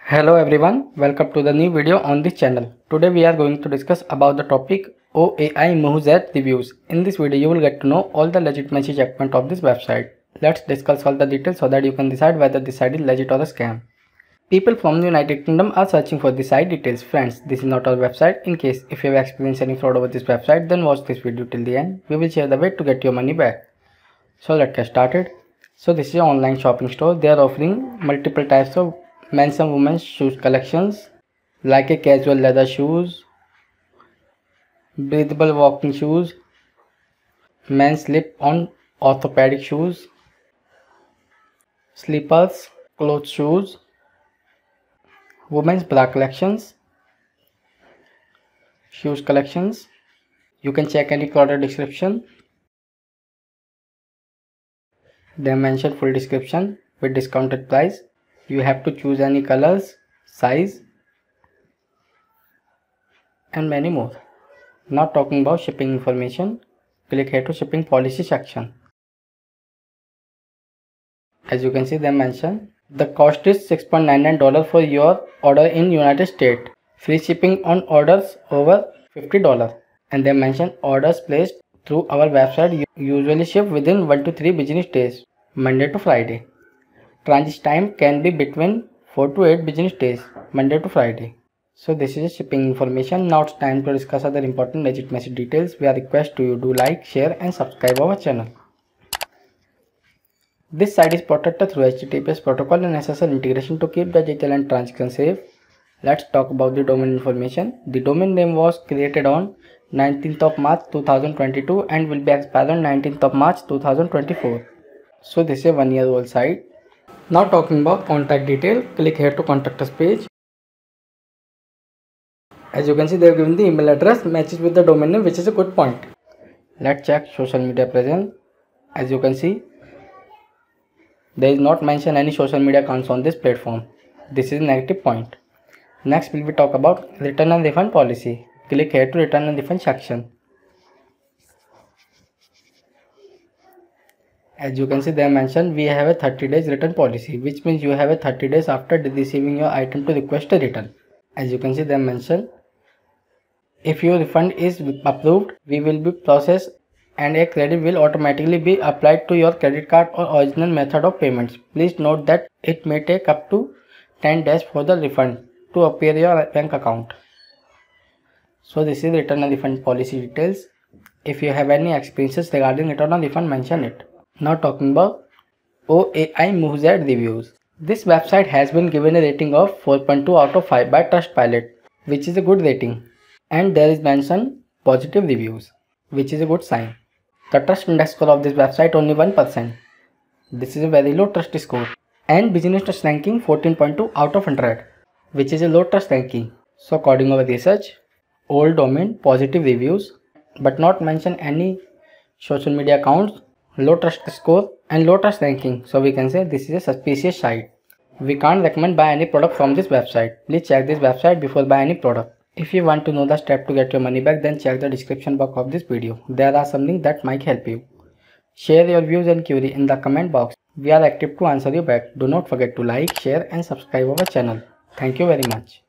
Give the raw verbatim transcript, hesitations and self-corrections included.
Hello everyone, welcome to the new video on this channel. Today we are going to discuss about the topic O A I Mohuzzat reviews. In this video you will get to know all the legitimacy checkpoint of this website. Let's discuss all the details so that you can decide whether this site is legit or a scam. People from the United Kingdom are searching for this site details. Friends, this is not our website. In case if you have experienced any fraud over this website, then watch this video till the end. We will share the way to get your money back. So let's get started. So this is an online shopping store. They are offering multiple types of men's and women's shoes collections like a casual leather shoes, breathable walking shoes, men's slip-on orthopedic shoes, slippers, clothes shoes, women's bra collections, shoes collections. You can check any product description. They mention full description with discounted price. You have to choose any colors, size and many more. Not talking about shipping information, click here to shipping policy section. As you can see, they mention the cost is six point nine nine dollars for your order in United States. Free shipping on orders over fifty dollars. And they mention orders placed through our website usually ship within one to three business days, Monday to Friday. Transit time can be between four to eight business days, Monday to Friday. So this is shipping information. Now it's time to discuss other important legitimacy details. We are request to you do like, share and subscribe our channel. This site is protected through H T T P S protocol and S S L integration to keep the data and transaction safe. Let's talk about the domain information. The domain name was created on nineteenth of March two thousand twenty-two and will be expired on nineteenth of March two thousand twenty-four. So this is a one year old site. Now talking about contact detail, click here to contact us page. As you can see, they have given the email address matches with the domain name, which is a good point. Let's check social media presence. As you can see, there is not mentioned any social media accounts on this platform. This is a negative point. Next we will talk about return and refund policy. Click here to return and refund section. As you can see, they mentioned we have a thirty days return policy, which means you have a thirty days after receiving your item to request a return. As you can see, they mentioned if your refund is approved, we will be processed and a credit will automatically be applied to your credit card or original method of payments. Please note that it may take up to ten days for the refund to appear in your bank account. So this is return and refund policy details. If you have any experiences regarding return and refund, mention it. Now talking about O A I Mohuzzat reviews. This website has been given a rating of four point two out of five by Trustpilot, which is a good rating. And there is mentioned positive reviews, which is a good sign. The trust index score of this website only one percent. This is a very low trust score. And business trust ranking fourteen point two out of one hundred, which is a low trust ranking. So according to our research, old domain, positive reviews, but not mention any social media accounts, low trust score and low trust ranking. So we can say this is a suspicious site. We can't recommend buy any product from this website. Please check this website before buy any product. If you want to know the step to get your money back, then check the description box of this video. There are something that might help you. Share your views and query in the comment box. We are active to answer you back. Do not forget to like, share and subscribe our channel. Thank you very much.